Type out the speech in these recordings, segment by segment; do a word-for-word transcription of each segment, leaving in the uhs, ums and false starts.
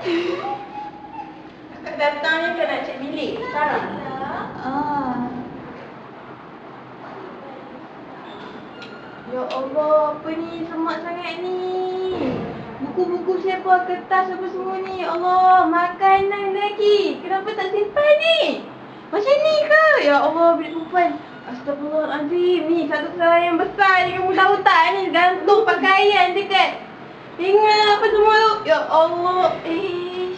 Akak datang ni kan nak cek bilik sekarang. Ah. Ya Allah, apa ni semak sangat ni? Buku-buku siapa, kertas apa semua ni? Ya Allah, makanan lagi. Kenapa tak simpan ni? Macam ni ke? Ya Allah, bilik perempuan. Astagfirullahaladzim. Ni satu kesalahan yang besar ni. Kamu tahu tak ni? Gantung pakaian dekat ingat apa semua tu. Ya Allah. Ish.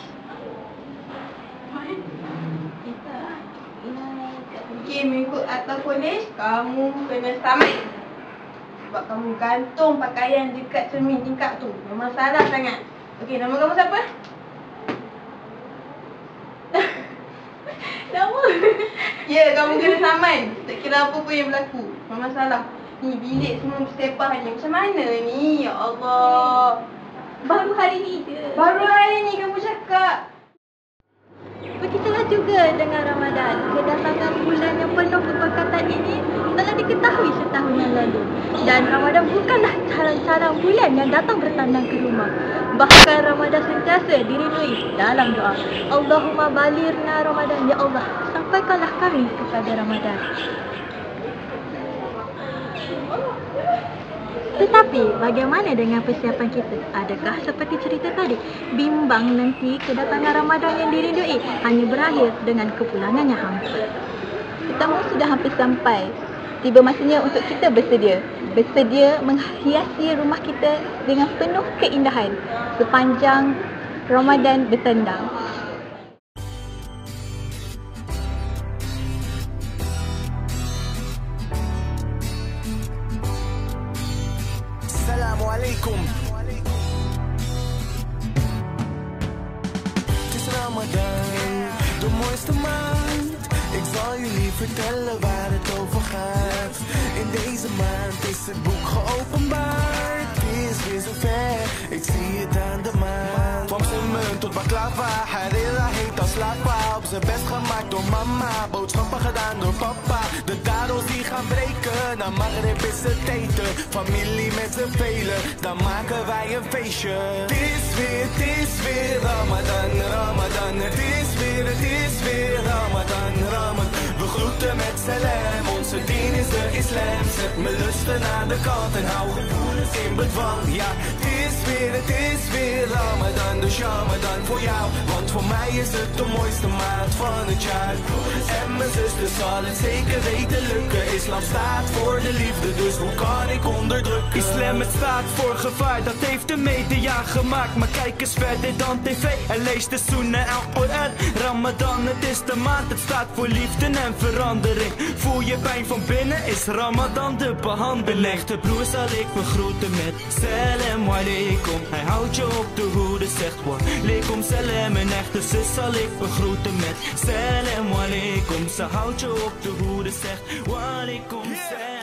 Okay, mengikut akta polis, kamu kena saman. Sebab kamu gantung pakaian dekat cermin tingkap tu. Memang salah sangat. Okey, nama kamu siapa? Nama? Ya, kamu kena saman. Tak kira apa pun yang berlaku. Memang salah. Ni bilik semua bersepah ni. Macam mana ni? Ya Allah. Baru hari ni je. Baru hari ni kamu cakap. Begitulah juga dengan Ramadan. Kedatangan bulan yang penuh keberkatan ini telah diketahui setahun yang lalu. Dan Ramadan bukanlah carang-carang bulan yang datang bertandang ke rumah. Bahkan Ramadan sentiasa dirindui dalam doa. Allahumma balirna Ramadan. Ya Allah, sampaikanlah kami kepada Ramadan. Tetapi bagaimana dengan persiapan kita? Adakah seperti cerita tadi, bimbang nanti kedatangan Ramadan yang dirindui hanya berakhir dengan kepulangan yang hampa? Kita pun sudah hampir sampai. Tiba masanya untuk kita bersedia. Bersedia menghiasi rumah kita dengan penuh keindahan sepanjang Ramadan bertendang. Assalamualaikum. Het is Ramadan, de mooiste maand. Ik zal jullie vertellen waar het over gaat. In deze maand is het boek geopenbaard. Het is weer zover, ik zie het aan de maan. Van zijn munt tot baklava, Harira heet als lapa. Op zijn best gemaakt door mama, boodschappen gedaan door papa. De dadels die gaan breken, na Maghrib is het eten. Familie met z'n velen, dan maken wij een feestje. Het is weer, het is weer Ramadan, Ramadan. Het is weer, het is weer Ramadan, Ramadan. We groeten met salam, onze dien is de islam. Zet mijn lusten aan de kant en hou gevoelens in bedwang. Ja, het is weer, het is weer Ramadan, dus Ramadan voor jou. Want voor mij is het de mooiste maand van het jaar. En mijn zuster zal het zeker weten lukken. Islam staat voor de liefde, dus hoe kan ik onderdrukken? Islam, het staat voor gevaar, dat heeft de media gemaakt. Maar kijk eens verder dan tv en lees de Sunnah en Koran. Ramadan, het is de maand, het staat voor liefde en verandering. Voel je pijn van binnen, is Ramadan de behandeling. Echte broer zal ik begroeten met salam alaikum. Hij houdt je op de hoede, zegt wa alaikum salam. Een echte zus zal ik begroeten met salam alaikum. Ze houdt je op de hoede, zegt wa alaikum salam.